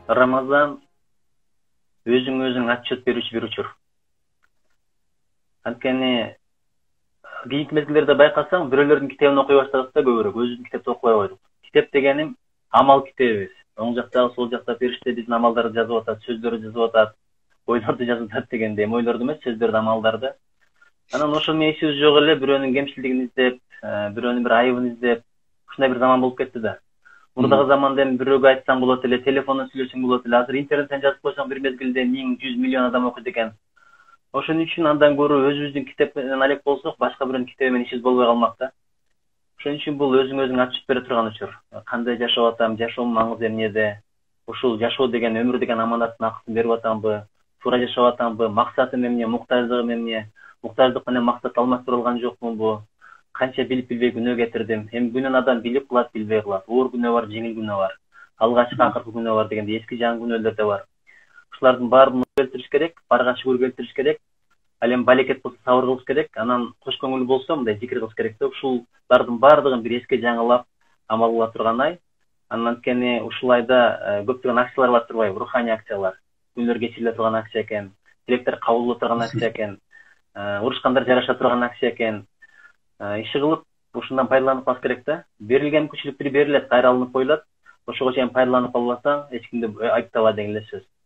Рамазан өзүң отчет берүүчү бир учур. Анткени кийинки мезгилдерде байкасаң, бирөөлөрдүн китебин окуй баштадык да көбүрөөк, өзүбүздүн китепти окубай койдук. Китеп дегеним амал китебибиз. Оң жактагы, сол жакта периште биздин амалдарды жазып атат, сөздөрдү жазып атат, ойлорду жазып атат дегендей, ойлорду эмес, сөздөрдү, амалдарды. Анан ошол менен ишибиз жок эле, бирөөнүн кемчилигин издеп, бирөөнүн бир айыбын издеп, ушундай бир заман болуп кетти да. Мурдагы заманда эми бирөөгө айтсаң болот эле, телефондон сүйлөшсөң болот эле. Азыр интернеттен жазып койсоң бир мезгилде 1000-100 миллион адам окуйт экен. Ошон үчүн андан көрө өзүбүздүн китеп менен алек болсок, башка бирөөнүн китеби менен ишибиз болбой калмак да. Ошон үчүн бул өзүң отчет бере турган учур. Кандай жашап атам, жашоомдун маңызы эмнеде? Ушул жашоо деген, өмүр деген аманаттын акысын берип атамбы? Туура жашап атамбы? Максатым эмне? Муктаждыгым эмне? Муктаждык менен максат алмаштыра алган жокмунбу? Канча билип билбей күнөө кетирдим. Эми күнөөнү адам билип кылат, билбей кылат. Оор күнөө бар, жеңил күнөө бар. Алгачкы акыркы күнөө бар дегендей, эски жаңы күнөөлөр да бар. Ушулардын баарын келтириш керек, барга шүгүр келтириш керек. Ал эми балекет болсо сабыр кылыш керек, анан кош көңүл болсо мындай зикир кылыш керек да. Ушулардын баардыгын бир эске жаңылап амал кыла турган ай. Анан анткени ушул айда көптөгөн акциялар бар турбайбы, руханий акциялар. Күндөр кечириле турган акция экен, тилектер кабыл боло турган акция экен, урушкандар жараша турган акция экен. Иши кылып, ушундан пайдаланып калыш керек да. Берилген мүмкүнчүлүк бир берилет, кайра алынып коюлат. Ошого чейин пайдаланып албасаң, эч кимди айыптабаа деген эле сөз.